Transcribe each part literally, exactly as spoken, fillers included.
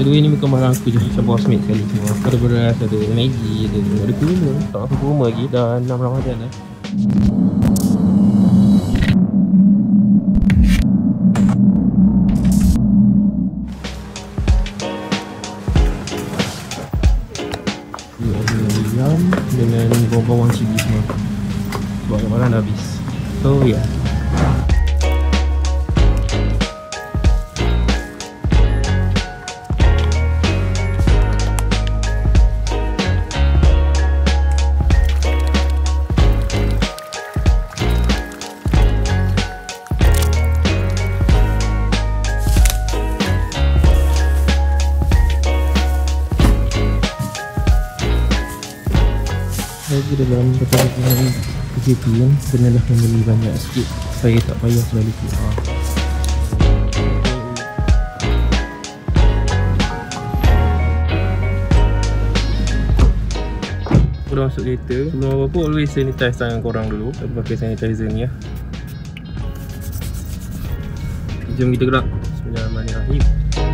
By the way, ni bukan barang aku je, macam Bossmate sekali semua. Ada beras, ada Maggi, ada ada kurma. Tak apa kurma lagi, dah enam Ramadan dah. Ayam dengan bawang-bawang cili semua. Sebab barang dah habis. So yeah. Lagi dalam perjalanan K J P kan, kenalah membeli banyak sikit supaya tak payah selalu keluar. Aku dah masuk kereta. Sebelum apa-apa, always sanitize tangan korang dulu. Kita pakai sanitizer ni ya. Jom kita gerak. Bismillahirrahmanirrahim.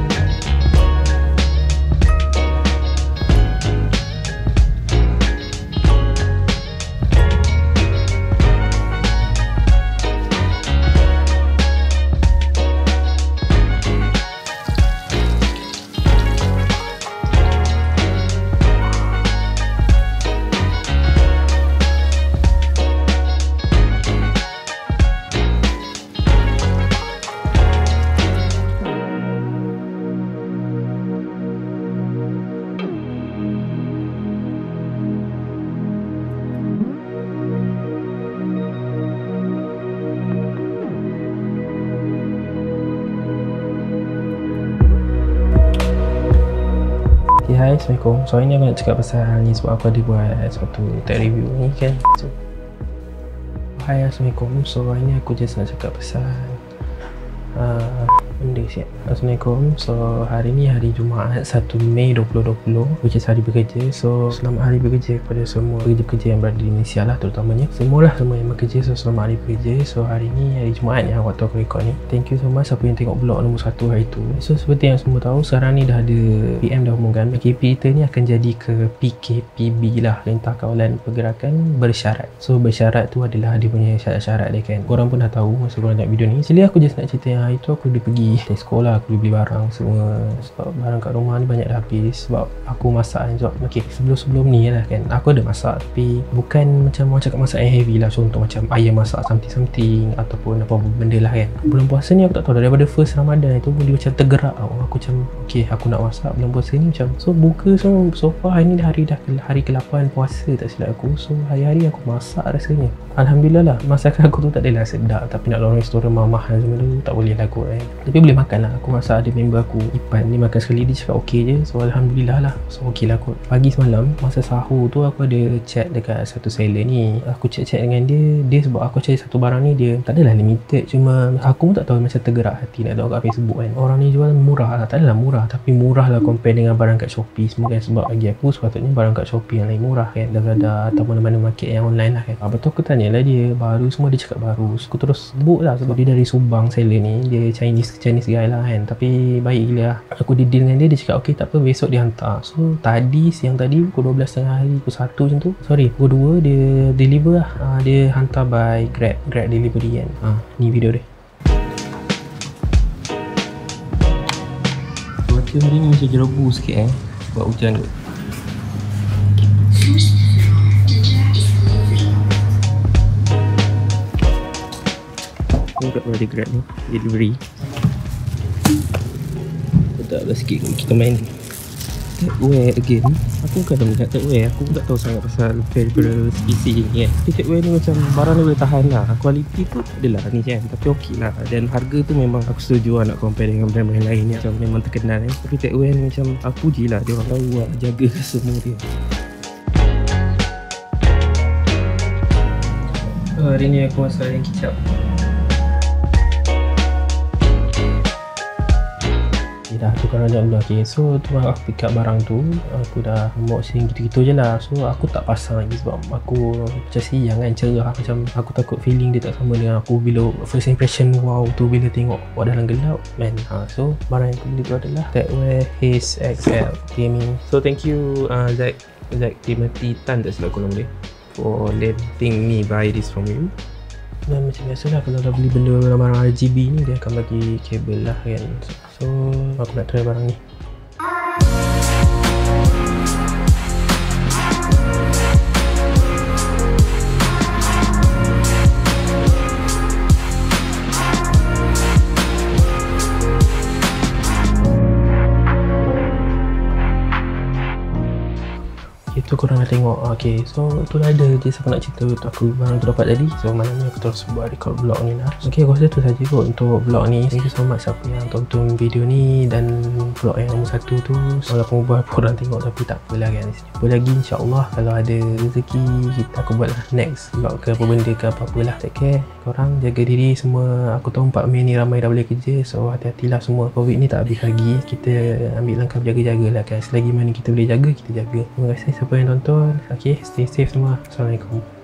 Okay, hai, Assalamualaikum. So, hari ni aku nak cakap pasal ni sebab aku ada buat satu tech review ni kan. So, hai, Assalamualaikum. So, hari ni aku just nak cakap pasal uh, benda siap. Assalamualaikum. So, hari ni hari Jumaat satu Mei dua ribu dua puluh, which is hari bekerja. So, selamat hari bekerja kepada semua pekerja-pekerja yang berada di Malaysia lah terutamanya. Semualah semua yang bekerja, so selamat hari bekerja. So, hari ni hari Jumaat ya waktu aku record ni. Thank you so much siapa yang tengok vlog nombor satu hari tu. So, seperti yang semua tahu, sekarang ni dah ada P M dah umumkan P K P kita ni akan jadi ke P K P B lah, Perintah Kawalan Pergerakan Bersyarat. So, bersyarat tu adalah dia punya syarat-syarat dia kan. Korang pun dah tahu masa korang tengok video ni. Actually aku just nak cerita yang hari tu aku dia pergi dari sekolah, aku beli barang semua sebab barang kat rumah ni banyak dah habis sebab aku masak kan. Sebab okay, sebelum-sebelum ni lah kan aku ada masak tapi bukan macam orang cakap masak yang heavy lah. Contoh macam ayam masak something-something ataupun apa-apa benda lah kan. Bulan puasa ni aku tak tahu, daripada first Ramadan itu dia macam tergerak tau. Aku macam okay, aku nak masak bulan puasa ni macam so buka so, so far hari ni dah hari dah hari ke lapan puasa tak silap aku. So hari-hari aku masak rasanya. Alhamdulillah lah, masakan aku tu tak adalah sedap tapi nak lorong restoran mamah semua tu tak boleh lah kot kan. Tapi boleh makan lah. Aku masak, ada member aku Ipan ni makan sekali dia cakap okey je. So Alhamdulillah lah, so okey lah kot. Pagi semalam masa sahur tu aku ada chat dekat satu seller ni. Aku chat-chat dengan dia. Dia sebab aku cari satu barang ni dia tak adalah limited, cuma aku pun tak tahu macam tergerak hati nak tengok kat Facebook kan. Orang ni jual murah lah, tak adalah murah tapi murah lah compare dengan barang kat Shopee semua kan. Sebab bagi aku sepatutnya barang kat Shopee yang lain murah kan, Lazada atau mana-mana market yang online lah kan. Lepas tu aku tanya lah dia, baru semua dia cakap baru. So, aku terus sebut lah sebab dia dari Subang seller ni. Dia Chinese Chinese guy lah kan, tapi baik gila lah. Aku di deal dengan dia, dia cakap okey tak apa, besok dia hantar. So tadi siang tadi pukul dua belas tiga puluh hari, pukul satu macam tu, sorry pukul dua dia deliver lah. uh, Dia hantar by Grab, Grab delivery kan. uh, Ni video dia. Cuaca hari ni macam jerobu sikit eh, sebab hujan kot. Aku kat pada Grab ni delivery. Letaklah sikit kita main Techwear again. Aku bukan tahu minat Techwear, aku pun tak tahu sangat pasal peripheral P C ni kan. Tapi Techwear ni macam barang dia boleh tahan lah. Kualiti tu adalah ni kan, tapi okey lah. Dan harga tu memang aku setuju lah nak compare dengan brand-brand lain yang macam memang terkenal kan. Tapi Techwear ni macam aku puji lah, dia orang tahu lah jaga semua dia. So, hari ni aku masak ayam kicap. je dah, tu korang jangan. Okay, so tu aku pick up barang tu, aku dah unboxing gitu-gitu je lah. So aku tak pasang lagi sebab aku macam siang kan, cerah, macam aku takut feeling dia tak sama dengan aku bila first impression wow tu bila tengok wak dalam gelap man. Ha, so barang yang aku beli tu adalah Techwear Haze X L gaming. So thank you uh, Zack Zack Timothy Tan tak silap aku nama dia, for letting me buy this from you. Dan macam biasalah kalau dah beli benda barang R G B ni, dia akan bagi kabel lah kan. So aku nak try barang ni. Itu korang dah tengok. Okay, so tu dah ada je siapa nak cerita tu aku barang tu dapat tadi. So malam ni aku terus buat record vlog ni lah. Okay, aku rasa tu saja kot untuk vlog ni. Thank you so much siapa yang tonton video ni dan vlog yang nombor satu tu. Walaupun beberapa orang tengok tapi tak apalah kan. Jumpa lagi insyaAllah kalau ada rezeki kita aku buat lah next vlog ke apa benda ke apa-apalah. Take care korang, jaga diri semua. Aku tahu empat Mei ni ramai dah boleh kerja, so hati-hatilah semua. Covid ni tak habis lagi, kita ambil langkah berjaga-jaga lah kan. Selagi mana kita boleh jaga, kita jaga. Terima kasih siapa yang tonton. Okay, stay safe semua. Assalamualaikum.